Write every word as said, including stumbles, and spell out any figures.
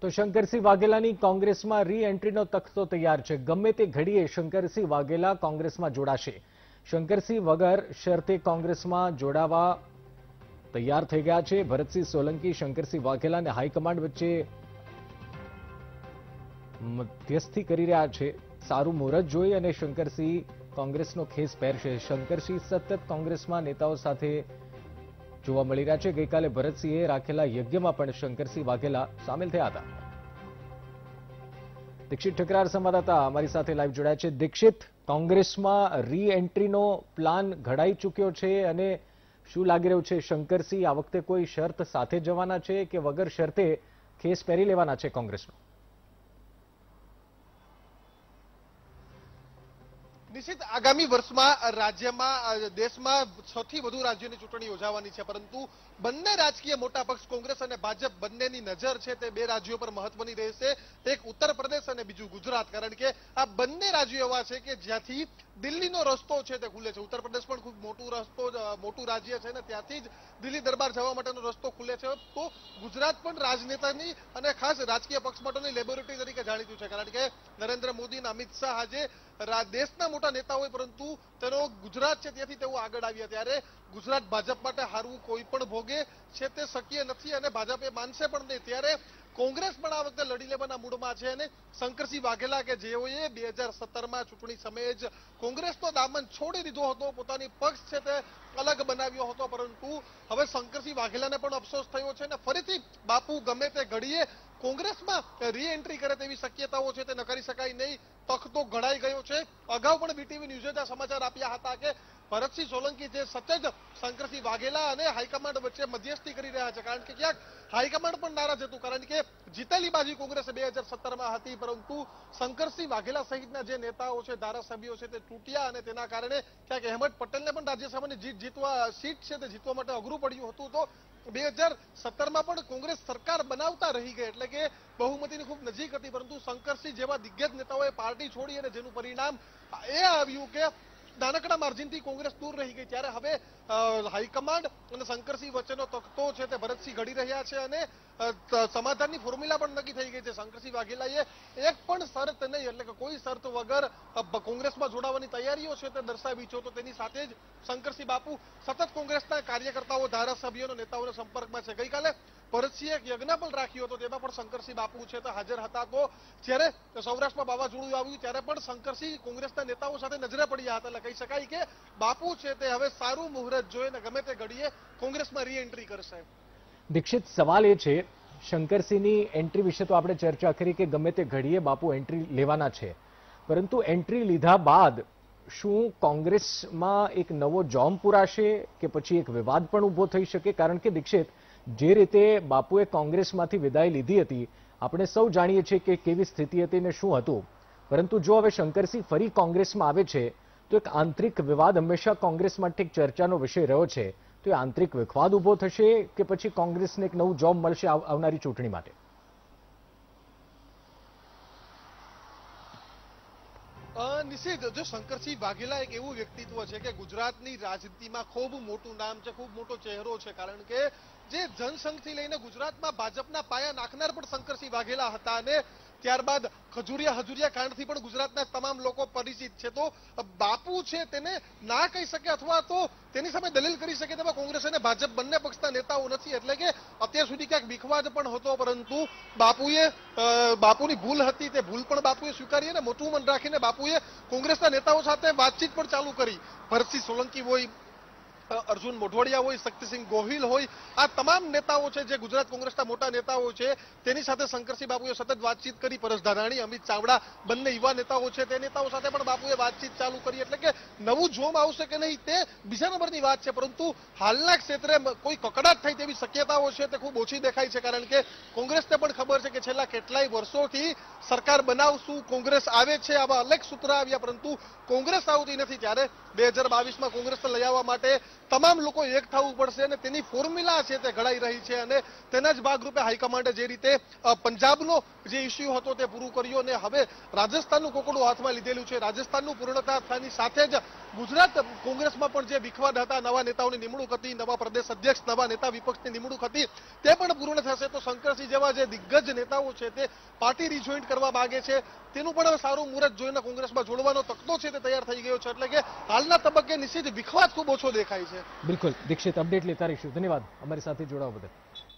તો શંકરસિંહ વાઘેલાની કોંગ્રેસમાં રી એન્ટ્રીનો તખતો તૈયાર છે। ગમે તે ઘડીએ શંકરસિંહ વાઘેલા કોંગ્રેસમાં જોડાશે। શંકરસિંહ વગર શરતે કોંગ્રેસમાં જોડાવા તૈયાર થઈ ગયા છે। ભરતસિંહ સોલંકી શંકરસિંહ વાઘેલા અને હાઈકમાન્ડ વચ્ચે મધ્યસ્થી કરી રહ્યા છે। સારું મુહૂર્ત જોઈ અને શંકરસિંહ કોંગ્રેસનો ખેસ પહેરશે। શંકરસિંહ સતત કોંગ્રેસમાં નેતાઓ સાથે જોવા મળી રહ્યા છે। ગઈકાલે ભરતસિંહે રાખેલા યજ્ઞમાં પણ શંકરસિંહ વાઘેલા સામેલ થયા હતા। દીક્ષિત ઠકરાર સંવાદદાતા અમારી સાથે લાઈવ જોડાયા છે। દીક્ષિત, કોંગ્રેસમાં રી એન્ટ્રીનો પ્લાન ઘડાઈ ચૂક્યો છે અને શું લાગી રહ્યું છે? શંકરસિંહ આ વખતે કોઈ શરત સાથે જવાના છે કે વગર શરતે ખેસ પહેરી લેવાના છે કોંગ્રેસનો? નિશ્ચિત આગામી વર્ષમાં રાજ્યમાં દેશમાં સૌથી વધુ રાજ્યોની ચૂંટણી યોજાવાની છે, પરંતુ બંને રાજકીય મોટા પક્ષ કોંગ્રેસ અને ભાજપ બંનેની નજર છે તે બે રાજ્યો પર મહત્વની રહેશે। એક ઉત્તર પ્રદેશ અને બીજું ગુજરાત, કારણ કે આ બંને રાજ્યો એવા છે કે જ્યાંથી દિલ્હીનો રસ્તો છે તે ખુલે છે। ઉત્તર પ્રદેશ પણ ખૂબ મોટું રસ્તો મોટું રાજ્ય છે ને ત્યાંથી જ દિલ્હી દરબાર જવા માટેનો રસ્તો ખુલે છે। તો ગુજરાત પણ રાજનેતાની અને ખાસ રાજકીય પક્ષ માટેની લેબોરેટરી તરીકે જાણીતું છે, કારણ કે નરેન્દ્ર મોદી અને અમિત શાહ આજે દેશના મોટા નેતા હોય પરંતુ તેનો ગુજરાત છે ત્યાંથી તેઓ આગળ આવ્યા, ત્યારે ગુજરાત ભાજપ માટે હારવું કોઈ પણ ભોગે છે તે શક્ય નથી અને ભાજપ એ માનશે પણ નહીં। ત્યારે કોંગ્રેસ પણ આ વખતે લડી લેવાના મૂડમાં છે અને શંકરસિંહ વાઘેલા કે જેઓએ બે હજાર સત્તરમાં ચૂંટણી સમયે જ કોંગ્રેસનો દામન છોડી દીધો હતો, પોતાની પક્ષ છે તે અલગ બનાવ્યો હતો, પરંતુ હવે શંકરસિંહ વાઘેલાને પણ અફસોસ થયો છે અને ફરીથી બાપુ ગમે તે ઘડીએ કોંગ્રેસમાં રી એન્ટ્રી કરે તેવી શક્યતાઓ છે તે નકારી શકાય નહીં। તખતો ઘડાઈ ગયો છે। અગાઉ પણ બીટીવી ન્યૂઝે આ સમાચાર આપ્યા હતા કે ભરતસિંહ સોલંકી જે સતત શંકરસિંહ વાઘેલા અને હાઈકમાન્ડ વચ્ચે મધ્યસ્થી કરી રહ્યા છે, કારણ કે ક્યાંક હાઈકમાન્ડ પણ નારાજ હતું, કારણ કે જીતેલી બાજી કોંગ્રેસે બે હજાર સત્તરમાં હતી, પરંતુ શંકરસિંહ વાઘેલા સહિતના જે નેતાઓ છે, ધારાસભ્યો છે તે તૂટ્યા અને તેના કારણે ક્યાંક અહેમદ પટેલને પણ રાજ્યસભાની જીત જીતવા સીટ છે તે જીતવા માટે અઘરું પડ્યું હતું। તો બે હજાર સત્તરમાં પણ કોંગ્રેસ સરકાર બનાવતા રહી ગઈ, એટલે કે બહુમતીની ખૂબ નજીક હતી, પરંતુ શંકરસિંહ જેવા દિગ્ગજ નેતાઓએ પાર્ટી છોડી અને જેનું પરિણામ એ આવ્યું કે નાનકડા માર્જિનથી કોંગ્રેસ દૂર રહી ગઈ। ત્યારે હવે હાઈકમાન્ડ અને શંકરસિંહ વચ્ચેનો તખતો છે તે ભરતસિંહ ઘડી રહ્યા છે અને સમાધાનની ફોર્મ્યુલા પણ નક્કી થઈ ગઈ છે। શંકરસિંહ વાઘેલાએ એક પણ શરત નહીં, એટલે કે કોઈ શરત વગર કોંગ્રેસમાં જોડાવાની તૈયારીઓ છે તે દર્શાવી છે। તો તેની સાથે જ શંકરસિંહ બાપુ સતત કોંગ્રેસના કાર્યકર્તાઓ, ધારાસભ્યો, નેતાઓના સંપર્કમાં છે। ગઈકાલે ભરતસિંહે એક યજ્ઞ પણ રાખ્યો હતો, તેમાં પણ શંકરસિંહ બાપુ છે તે હાજર હતા। તો જ્યારે સૌરાષ્ટ્રમાં વાવાઝોડું આવ્યું ત્યારે પણ શંકરસિંહ કોંગ્રેસના નેતાઓ સાથે નજરે પડ્યા હતા, એટલે કહી શકાય કે બાપુ છે તે હવે સારું મુહૂર્ત જોઈને ગમે તે ઘડીએ કોંગ્રેસમાં રી એન્ટ્રી કરશે। દીક્ષિત, સવાલ એ છે, શંકરસિંહની એન્ટ્રી વિશે તો આપણે ચર્ચા કરી કે ગમે તે ઘડીએ બાપુ એન્ટ્રી લેવાના છે, પરંતુ એન્ટ્રી લીધા બાદ શું કોંગ્રેસમાં એક નવો જોમ પુરાશે કે પછી એક વિવાદ પણ ઉભો થઈ શકે? કારણ કે દીક્ષિત, જે રીતે બાપુએ કોંગ્રેસમાંથી વિદાય લીધી હતી, આપણે સૌ જાણીએ છીએ કે કેવી સ્થિતિ હતી ને શું હતું, પરંતુ જો હવે શંકરસિંહ ફરી કોંગ્રેસમાં આવે છે તો એક આંતરિક વિવાદ હંમેશા કોંગ્રેસ માટે એક ચર્ચાનો વિષય રહ્યો છે। તો એ આંતરિક વિવાદ ઉભો થશે કે પછી કોંગ્રેસને એક નવું જોબ મળશે આવનારી ચૂંટણી માટે? નિશ્ચિત, જો શંકરસિંહ વાઘેલા એક એવું વ્યક્તિત્વ છે કે ગુજરાતની રાજનીતિમાં ખૂબ મોટું નામ છે, ખૂબ મોટો ચહેરો છે, કારણ કે જે જનસંઘથી લઈને ગુજરાતમાં ભાજપના પાયા નાખનાર પણ શંકરસિંહ વાઘેલા હતા અને ત્યારબાદ ખજુરિયા હજુરિયા કાંડથી પણ ગુજરાતના તમામ લોકો પરિચિત છે। તો બાપુ છે તેને ના કહી શકે અથવા તો તેની સામે દલીલ કરી શકે તેમાં કોંગ્રેસ અને ભાજપ બંને પક્ષના નેતાઓ નથી, એટલે કે અત્યાર સુધી ક્યાંક વિખવાદ પણ હતો, પરંતુ બાપુએ બાપુની ભૂલ હતી તે ભૂલ પણ બાપુએ સ્વીકારી અને મોટું મન રાખીને બાપુએ કોંગ્રેસના નેતાઓ સાથે વાતચીત પણ ચાલુ કરી। ભરતસિંહ સોલંકી હોય, અર્જુન મોઢવાડિયા હોય, શક્તિસિંહ ગોહિલ હોય, આ તમામ નેતાઓ છે જે ગુજરાત કોંગ્રેસના મોટા નેતાઓ છે તેની સાથે શંકરસિંહ બાપુએ સતત વાતચીત કરી। પરેશ ધાનાણી, અમિત ચાવડા બંને યુવા નેતાઓ છે તે નેતાઓ સાથે પણ બાપુએ વાતચીત ચાલુ કરી, એટલે કે નવું જોમ આવશે કે નહીં તે બીજા નંબરની વાત છે, પરંતુ હાલના ક્ષેત્રે કોઈ કકડાટ થાય તેવી શક્યતાઓ છે તે ખૂબ ઓછી દેખાય છે, કારણ કે કોંગ્રેસને પણ ખબર છે કે છેલ્લા કેટલાય વર્ષોથી સરકાર બનાવશું, કોંગ્રેસ આવે છે, આવા અનેક સૂત્ર આવ્યા, પરંતુ કોંગ્રેસ આવતી નથી. ત્યારે બે હજાર બાવીસમાં કોંગ્રેસને લઈ આવવા માટે તમામ લોકો એક થવું પડશે અને તેની ફોર્મ્યુલા છે તે ઘડાઈ રહી છે. અને તેના જ ભાગરૂપે હાઈકમાન્ડે જે રીતે પંજાબનો જે ઇસ્યુ હતો તે પૂરું કર્યો અને હવે રાજસ્થાનનું કોકડું હાથમાં લીધેલું છે. રાજસ્થાનનું પૂર્ણતા થવાની સાથે જ ગુજરાત કોંગ્રેસમાં પણ જે વિખવાદ હતા, નવા નેતાઓની નિમણૂક હતી, નવા પ્રદેશ અધ્યક્ષ, નવા નેતા વિપક્ષની નિમણૂક હતી, તે પણ પૂર્ણ થશે. તો શંકરસિંહ જેવા જે દિગ્ગજ નેતાઓ છે તે પાર્ટી રિજોઈન્ટ કરવા માંગે છે, તેનું પણ સારું મુહૂર્ત જોઈને કોંગ્રેસમાં જોડવાનો તકતો છે તે તૈયાર થઈ ગયો છે. એટલે કે હાલના તબક્કે નિશ્ચિત વિખવાદ ખૂબ ઓછો દેખાય છે. બિલકુલ દીક્ષિત, અપડેટ લેતા રહીશું. ધન્યવાદ અમારી સાથે જોડાવા બદલ.